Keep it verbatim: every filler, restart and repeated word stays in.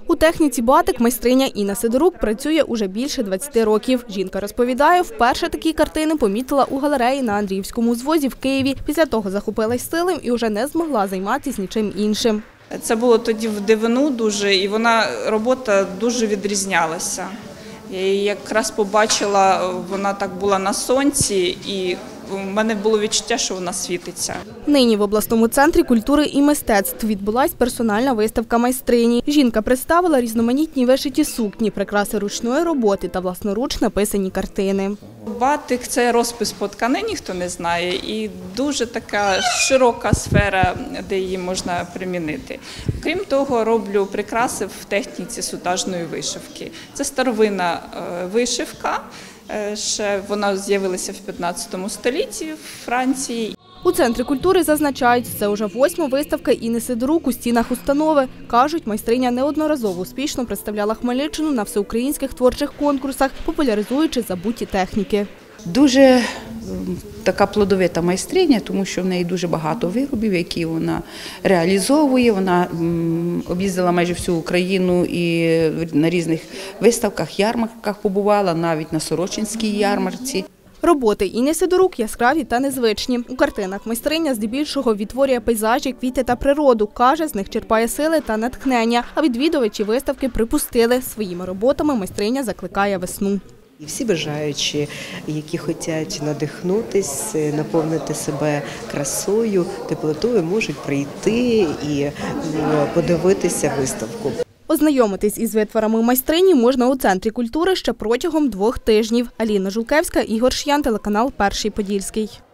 У техніці батик майстриня Інна Сидорук працює уже більше двадцяти років. Жінка розповідає, вперше такі картини помітила у галереї на Андріївському узвозі в Києві. Після того захопилась стилем і вже не змогла займатися нічим іншим. Це було тоді в дивину дуже, і вона, робота дуже відрізнялася. Я її якраз побачила, вона так була на сонці, і в мене було відчуття, що вона світиться. Нині в обласному центрі культури і мистецтв відбулась персональна виставка майстрині. Жінка представила різноманітні вишиті сукні, прикраси ручної роботи та власноруч написані картини. Батик – це розпис по тканині, хто не знає, і дуже така широка сфера, де її можна примінити. Крім того, роблю прикраси в техніці сутажної вишивки. Це старовинна вишивка. Ще вона з'явилася в п'ятнадцятому столітті в Франції. У Центрі культури зазначають, це вже восьма виставка Інни Сидорук у стінах установи. Кажуть, майстриня неодноразово успішно представляла Хмельниччину на всеукраїнських творчих конкурсах, популяризуючи забуті техніки. Дуже така плодовита майстриня, тому що в неї дуже багато виробів, які вона реалізовує. Вона об'їздила майже всю Україну і на різних виставках, ярмарках побувала, навіть на Сорочинській ярмарці. Роботи Інни Сидорук яскраві та незвичні. У картинах майстриня здебільшого відтворює пейзажі, квіти та природу. Каже, з них черпає сили та натхнення. А відвідувачі виставки припустили, своїми роботами майстриня закликає весну. Всі бажаючі, які хочуть надихнутись, наповнити себе красою, теплотою, можуть прийти і подивитися виставку. Ознайомитись із витворами майстрині можна у Центрі культури ще протягом двох тижнів. Аліна Жулкевська, Ігор Шиян, телеканал «Перший Подільський».